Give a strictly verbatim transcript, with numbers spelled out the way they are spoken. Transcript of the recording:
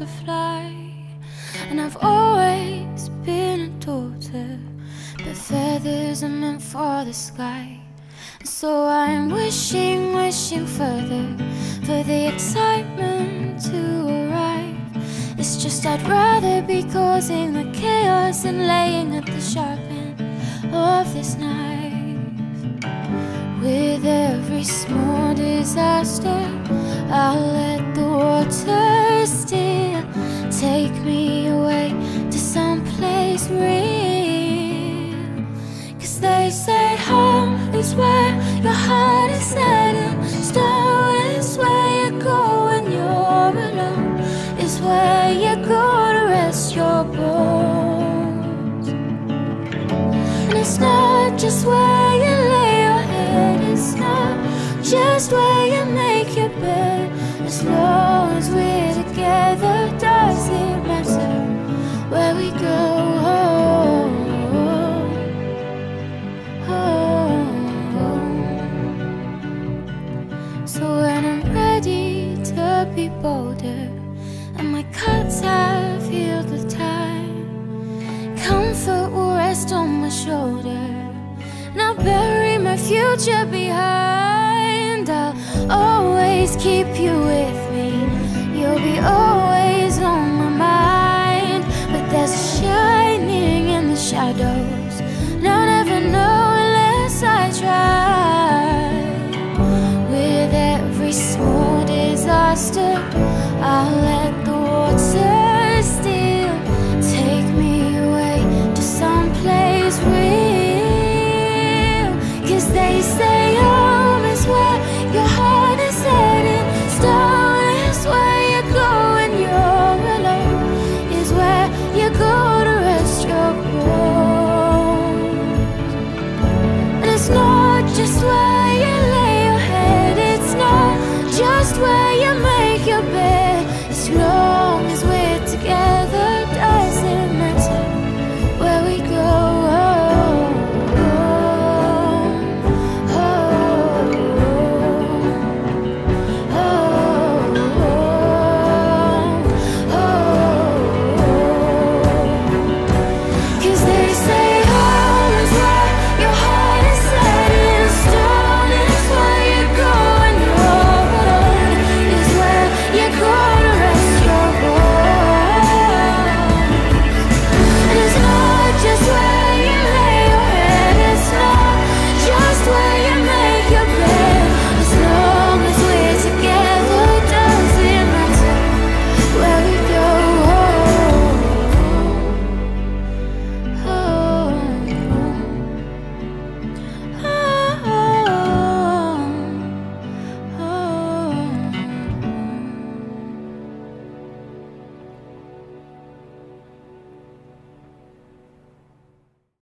butterfly, and I've always been a daughter, but feathers are meant for the sky. So I'm wishing, wishing further for the excitement to arrive. It's just I'd rather be causing the chaos than laying at the sharp end of this knife. With every small disaster, I'll let the water steer, take me away to some place real. Cause they say home is where your heart is set, and stone is where you go when you're alone, is where you go to rest your bones. And it's not just where you lay your head, it's not just where you make your bed. As long as we're together, does it matter where we go? Oh, oh, oh. So when I'm ready to be bolder, and my cuts have healed with time, comfort will rest on my shoulder, and I'll bury my future behind. I'll always keep you with me, you'll be always on my mind. But there's a shining in the shadows, and I'll never know unless I try. With every small disaster,